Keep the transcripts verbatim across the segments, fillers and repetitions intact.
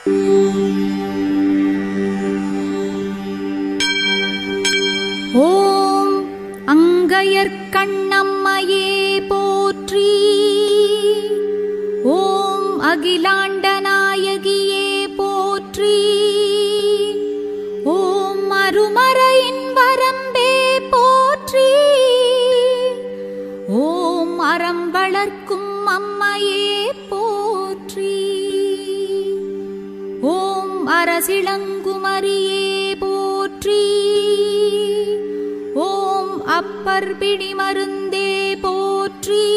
ஓம் அங்கையர்க்கண்ணம்மையே போற்றி. ஓம் அகிலாண்ட நாயகியே போற்றி. ஓம் அருமறையின் வரம்பே போற்றி. ஓம் அறம் வளர்க்கும் அம்மையே போற்றி. ஓம் அரசிளங்குமரியே போற்றி. ஓம் அப்பர் பிடி மருந்தே போற்றி.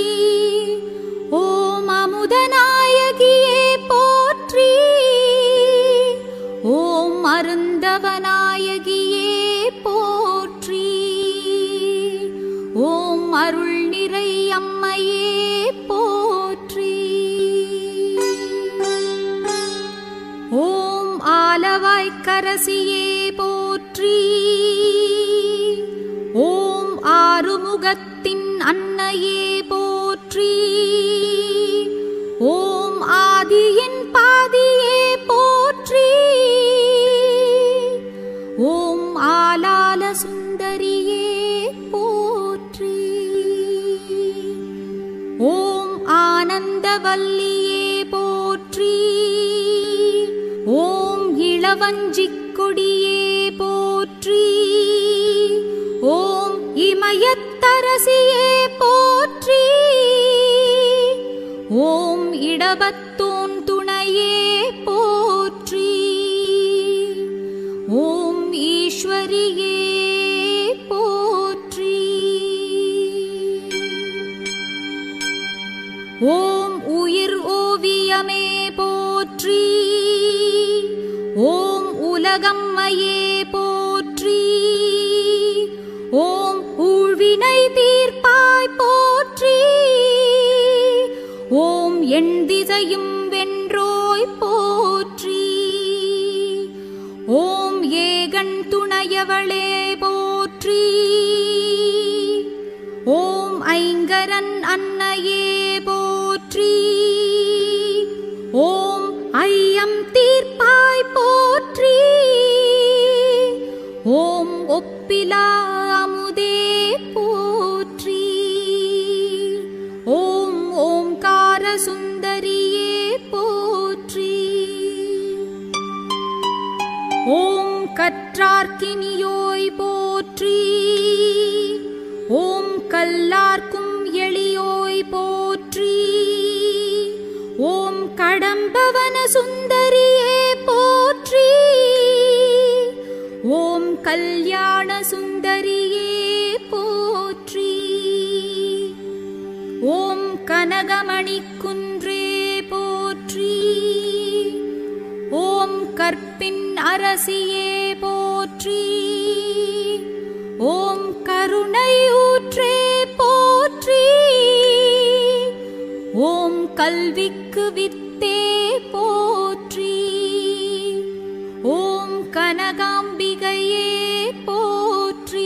ஓம் அமுதநாயகியே போற்றி. ஓம் அருந்தவநாயகியே போற்றி. ஓம் அருள் நிறை அம்மையே போற்றி. ஓம் ஆலவாய்க்கரசியே போற்றி. ஓம் ஆறுமுகத்தின் அன்னையே போற்றி. ஓம் ஆதியின் பாதியே போற்றி. ஓம் ஆலால சுந்தரியே போற்றி. ஓம் ஆனந்தவல்லியே போற்றி. ஓம் இளவஞ்சிக் கொடியே போற்றி. ஓம் இமயத்தரசியே போற்றி. ஓம் இடபத்தோன் துணையே போற்றி. ஓம் ஈஸ்வரியே போற்றி. ஓம் உயிர் ஓவியமே போற்றி. ஓம் உலகம்மையே போற்றி. ஓம் ஊழ்வினை தீர்ப்பாய் போற்றி. ஓம் எண் திசையும் வென்றோய் போற்றி. ஓம் ஏகன் துணையவளே போற்றி. ஓம் ஐங்கரன் அன்னையே போற்றி. ஓம் ஐயம் தீர்ப்பாய் போற்றி. ஓம் ஒப்பிலா அமுதே போற்றி. ஓம் ஓம்கார சுந்தரியே போற்றி. ஓம் கற்றார்க்கினியோய் போற்றி. ஓம் கல்லார்க்கும் எளியோய் போற்றி. ஓம் கடம்பவன சுந்தரியே போற்றி. ஓம் கல்யாண சுந்தரியே போற்றி. ஓம் கனகமணி குன்றே போற்றி. ஓம் கற்பின் அரசியே போற்றி. ஓம் கருணை ஊற்றே போற்றி. ஓம் கல்விக்கு வித்தே போற்றி. ஓம் கனகாம்பிகையே போற்றி.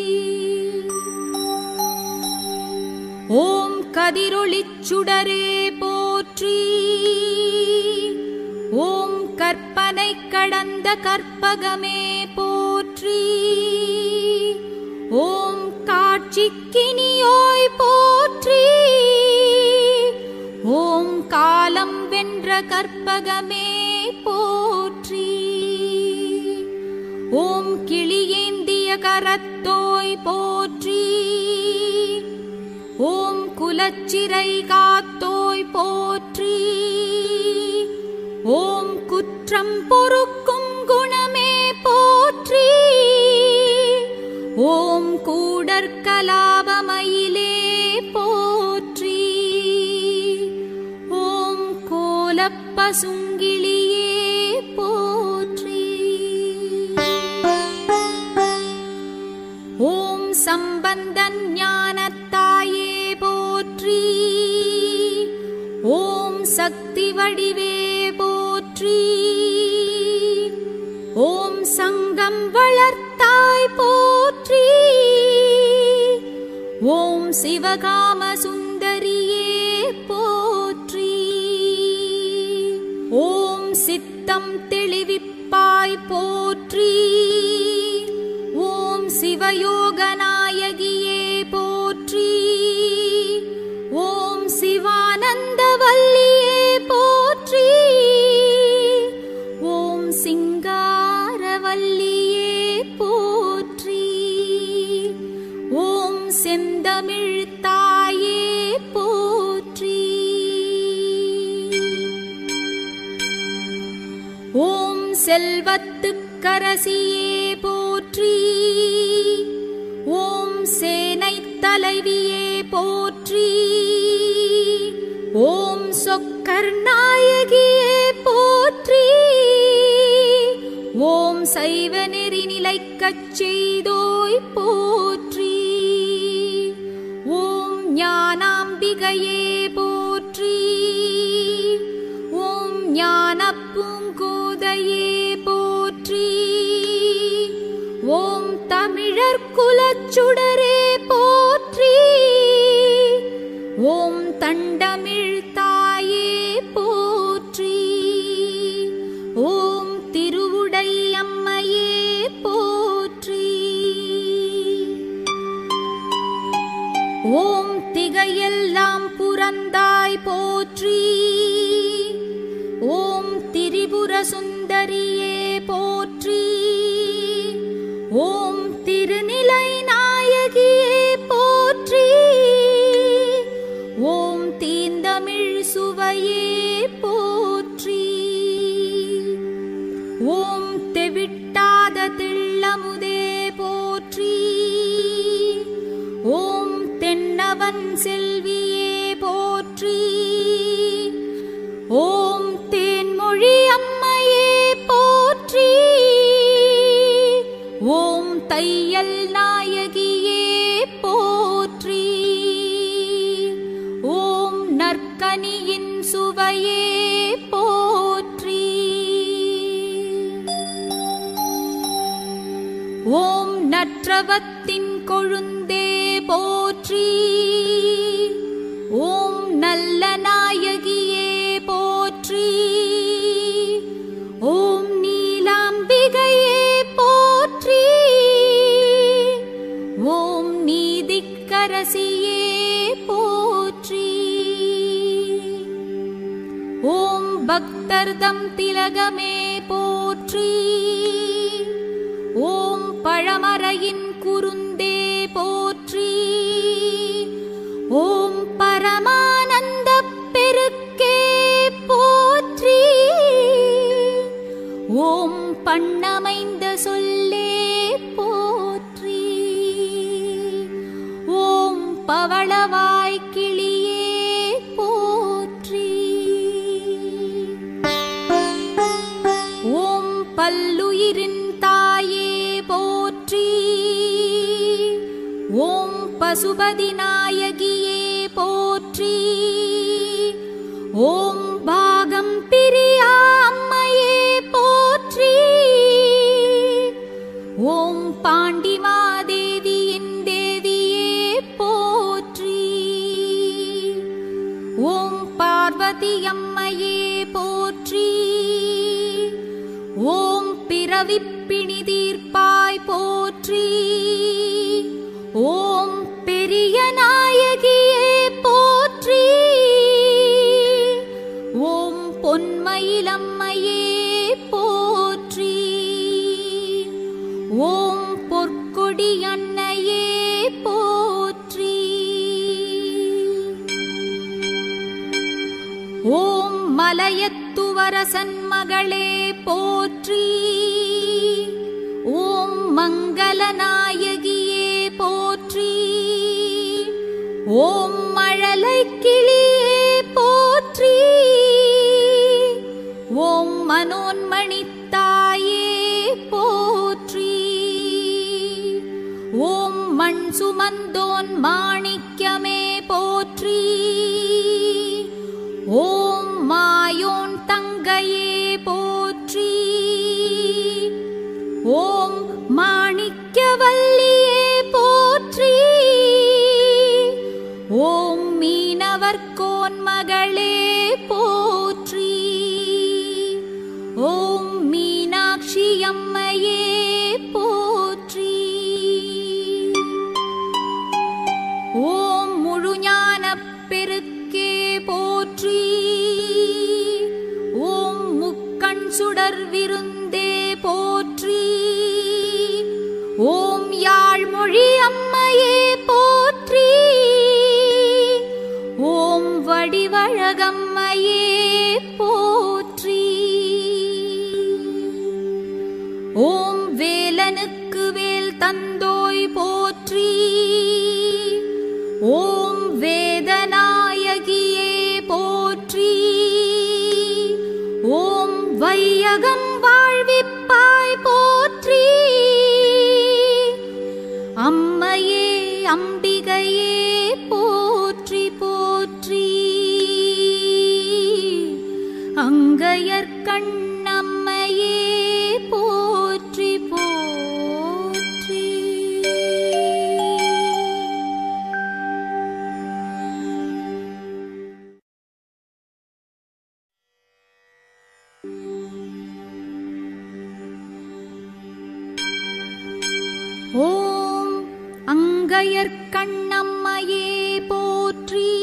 ஓம் கதிரொளிச் சுடரே போற்றி. ஓம் கற்பனை கடந்த கற்பகமே போற்றி. ஓம் காட்சிக்கினியோய் போற்றி. ஓம் காலம் வென்ற கற்பகமே போற்றி. ஓம் கிளியேந்திய கரத்தோய் போற்றி. ஓம் குலச்சிறை காத்தோய் போற்றி. ஓம் குற்றம் பொறுக்கும் குணமே போற்றி. ஓம் கூடற்கலாபமயிலே போற்றி. ஓம் கோலப்பசுங்கிளியே போற்றி. ஓம் சம்பந்த ஞானத்தாயே போற்றி. ஓம் சக்தி வடிவே போற்றி. ஓம் சங்கம் வளர்த்தாய் போற்றி. ஓம் சிவகாம சுந்தரியே போற்றி. ஓம் சித்தம் தெளிவிப்பாய் போற்றி. ஓம் சிவயோகநாயகியே போற்றி. ஓம் சிவானந்தவல்லியே போற்றி. ஓம் சிங்காரவல்லியே போற்றி. ஓம் செந்தமிழ்த்தாயே போற்றி. ஓம் செல்வத்துக்கரசியே போற்றி. ஓம் சேனைத் தலைவியே போற்றி. ஓம் சொக்கர்நாயகியே போற்றி. ஓம் சைவ நெறி நிலைக்கச் செய்தோய் போற்றி. ஓம் ஞானாம்பிகையே போற்றி. ஓம் ஞானப் பூங்கோதையே போற்றி. ஓம் தமிழர் குலச்சுடரே போற்றி. ஓம் தண்டமிழ் தாயே போற்றி. ஓம் திருவுடை அம்மையே போற்றி. ஓம் திகையெல்லாம் புரந்தாய் போற்றி. ஓம் திரிபுர சுந்தரியே போற்றி. ஓம் திருநிலை நாயகியே போற்றி. ஓம் தீந்தமிழ் சுவையே போற்றி. ஓம் தெவிட்டாத தில்லமுதே போற்றி. ஓம் தென்னவன் செல்வியே போற்றி. ஓம் தேன்மொழி அம்மையே போற்றி. ஓம் தையல் நாயகியே போற்றி. ஓம் நற்கனியின் சுவையே போற்றி. ஓம் நற்றவத்தின் கொழுந்தே போற்றி. ஓம் நல்ல நாயகியே போற்றி. ஓம் நீலாம்பிகையே போற்றி. ஓம் நீதிக்கரசியே போற்றி. ஓம் பக்தர்தம் திலகமே போற்றி. ஓம் பழமறையின் குருந்தே போற்றி. ஓம் பரமானந்த பெருக்கே போற்றி. ஓம் பண்ணமைந்த சொல்லே போற்றி. ஓம் பவளவாய் கிளியே போற்றி. ஓம் பல்லுயிரின் தாயே போற்றி. ஓம் பசுபதி நாயகியே போற்றி. ஓம் பாகம் பிரியா அம்மையே போற்றி. ஓம் பாண்டிமாதேவியின் தேவியே போற்றி. ஓம் பார்வதி அம்மையே போற்றி. ஓம் பிறவிப்பிணி தீர்ப்பாய் போற்றி. ஓம் பெரிய நாயகியே போற்றி. ஓம் பொன்மயிலம்மையே போற்றி. ஓம் பொற்கொடி அன்னையே போற்றி. ஓம் மலையத்துவரசன் மகளே போற்றி. ஓம் மங்களநாயகியே போற்றி. ஓம் மழலை கிளியே போற்றி. ஓம் மனோன்மணித்தாயே போற்றி. ஓம் மண் சுமந்தோன் மாணிக்கமே போற்றி. ஓம் மாயோன் தங்கையே போற்றி. ஓம் மாணிக்கவல்லியே போற்றி. ஓம் மீனவர்கோன் மகளே போற்றி. அமுதர் விருந்தே போற்றி. ஓம் யாழ்மொழி அம்மையே போற்றி. ஓம் வடிவழகம்மையே போற்றி. ஓம் வேலனுக்கு வேல் தந்தோய் போற்றி. ஓம் வேதநாயகியே போற்றி. ஓம் வையகம் வாழ்விப்பாய் போற்றி. அம்மையே அம்பிகையே போற்றி போற்றி. அங்கையர்கண்ணம்மையே போற்றி போற்றி. ஓம் அங்கையர்கண்ணம்மையே போற்றி.